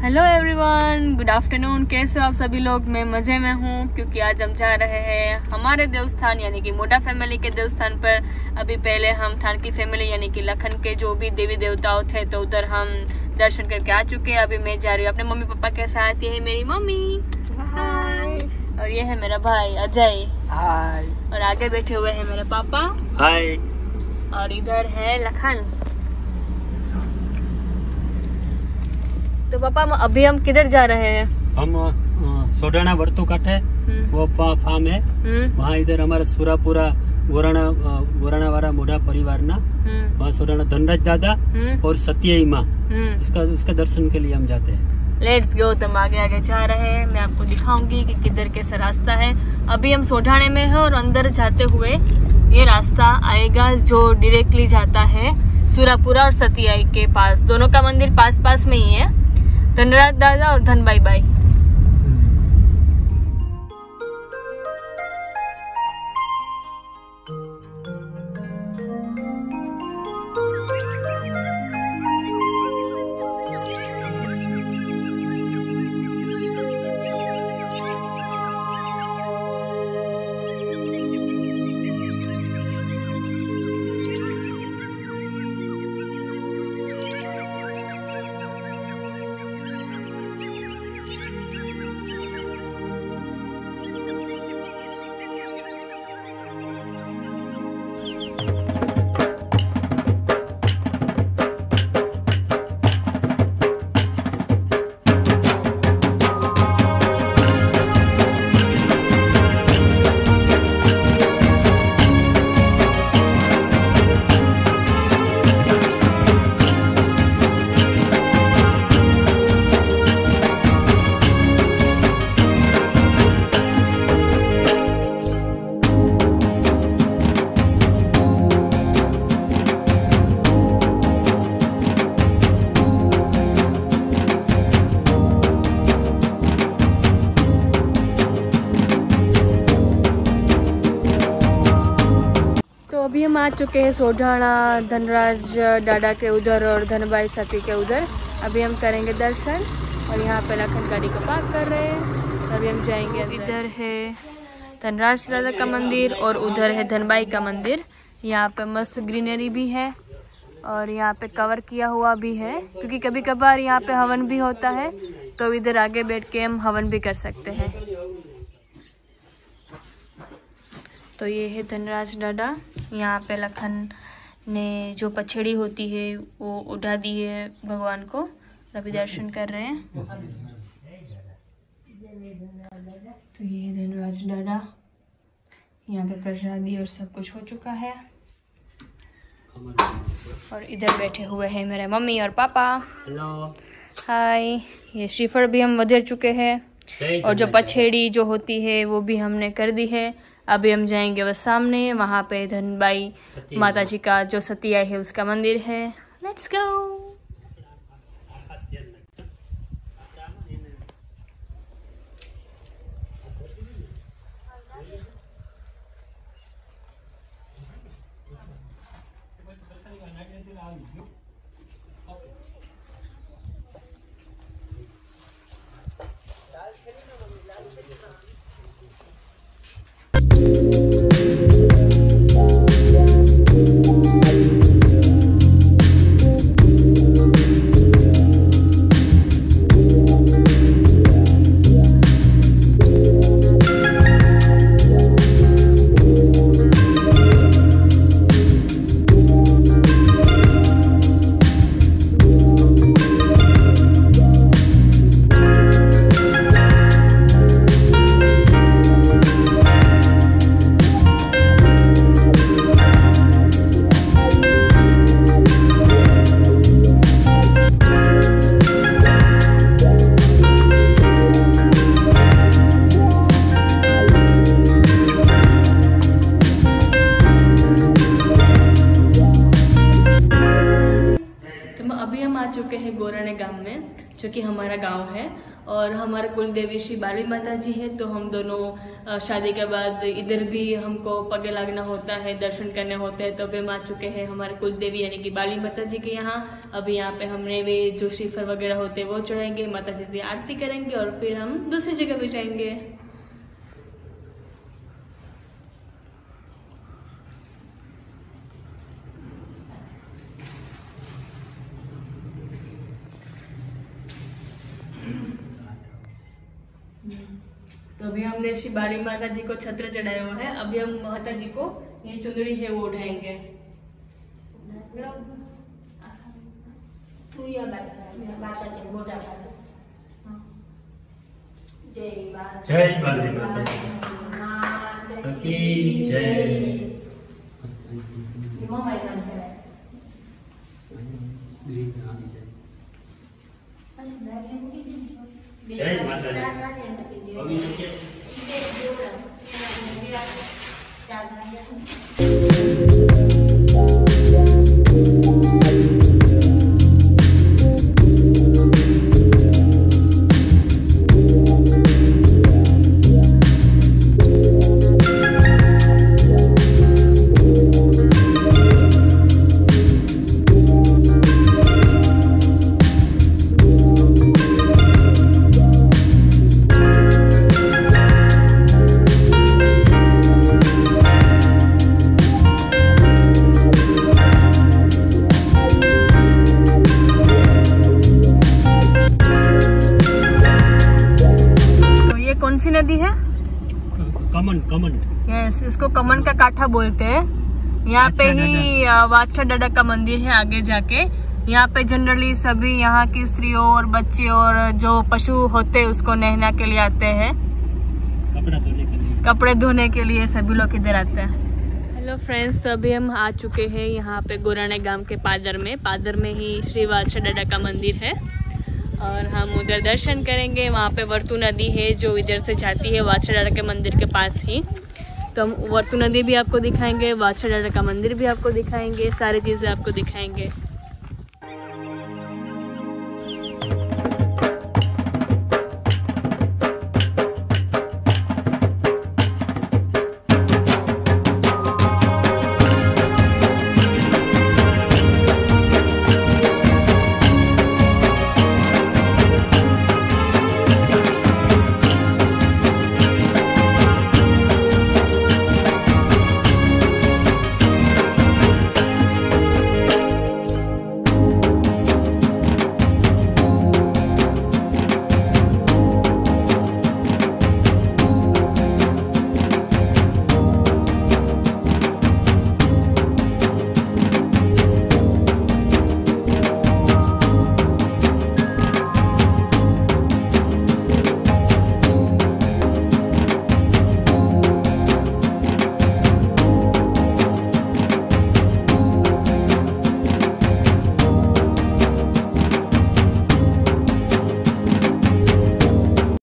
Hello everyone, good afternoon. कैसे हो आप सभी लोग? मैं मजे में हूँ क्योंकि आज हम जा रहे हैं हमारे देवस्थान यानी कि मोटा फैमिली के देवस्थान पर। अभी पहले हम थानकी फैमिली यानी कि लखन के जो भी देवी देवताओं थे तो उधर हम दर्शन करके आ चुके हैं। अभी मैं जा रही हूँ अपने मम्मी पापा के साथ। ये है मेरी मम्मी, हाय, और ये है मेरा भाई अजय, हाय, और आगे बैठे हुए हैं मेरे पापा, हाय, और इधर है लखन। तो पापा अभी हम किधर जा रहे हैं? हम सोडाना वर्तु काटे वो फार्म है वहाँ। इधर हमारा सुरापुरा गोराना वाला मोड़ा परिवार ना वहाँ सोडाना धनराज दादा और सत्यई माँ उसका दर्शन के लिए हम जाते हैं। Let's go. तो हम आगे आगे जा रहे हैं। मैं आपको दिखाऊंगी कि किधर कैसा रास्ता है। अभी हम सोडाने में हैं और अंदर जाते हुए ये रास्ता आएगा जो डायरेक्टली जाता है सुरापुरा और सत्यई के पास। दोनों का मंदिर पास पास में ही है, धनराज दादा और धनबाई बाई। अभी हम आ चुके हैं सोढाणा धनराज डाडा के उधर और धनबाई सती के उधर। अभी हम करेंगे दर्शन और यहाँ पे लखन गाड़ी को पार्क कर रहे हैं। अभी हम जाएंगे। इधर है धनराज दादा का मंदिर और उधर है धनबाई का मंदिर। यहाँ पे मस्त ग्रीनरी भी है और यहाँ पे कवर किया हुआ भी है क्योंकि कभी कभार यहाँ पे हवन भी होता है तो इधर आगे बैठ के हम हवन भी कर सकते हैं। तो ये है धनराज डाडा। यहाँ पे लखन ने जो पछड़ी होती है वो उठा दी है भगवान को। अभी दर्शन कर रहे हैं। तो ये है धनराज डाडा। यहाँ पे प्रसादी और सब कुछ हो चुका है और इधर बैठे हुए हैं मेरे मम्मी और पापा। Hello, hi. ये श्रीफल भी हम उधर चुके हैं और जो पछेड़ी जो होती है वो भी हमने कर दी है। अभी हम जाएंगे बस सामने, वहाँ पे धनबाई माता जी का जो सतिया है उसका मंदिर है। Let's go. हमारा गांव है और हमारे कुल देवी श्री बाली माता जी है। तो हम दोनों शादी के बाद इधर भी हमको पगे लगना होता है, दर्शन करने होते हैं। तो अभी हम आ चुके हैं हमारे कुल देवी यानी कि बाली माता जी के यहाँ। अभी यहाँ पे हमने वे जो श्रीफल वगैरह होते हैं वो चढ़ाएंगे, माता जी की आरती करेंगे और फिर हम दूसरी जगह भी जाएंगे। तो अभी हमने श्री बाली माता जी को छत्र चढ़ाया हुआ है। अभी हम माता जी को ये चुंदड़ी है वो उठाएंगे। जय बाली माता की जय। जय माता दी। कौन सी नदी है? कमन। यस, इसको कमन का काठा बोलते हैं। यहाँ पे ही वाछड़ा डाडा का मंदिर है आगे जाके। यहाँ पे जनरली सभी यहाँ की स्त्रियों और बच्चे और जो पशु होते हैं उसको नहना के लिए आते हैं, कपड़े धोने के लिए सभी लोग इधर आते हैं। हेलो फ्रेंड्स, तो अभी हम आ चुके हैं यहाँ पे गोराने गांव के पादर में ही श्री वाछड़ा डाडा का मंदिर है और हम उधर दर्शन करेंगे। वहाँ पे वर्तु नदी है जो इधर से जाती है वाछड़ा डाडा के मंदिर के पास ही। तो हम वर्तु नदी भी आपको दिखाएंगे, वाछड़ा डाडा का मंदिर भी आपको दिखाएंगे, सारी चीज़ें आपको दिखाएंगे।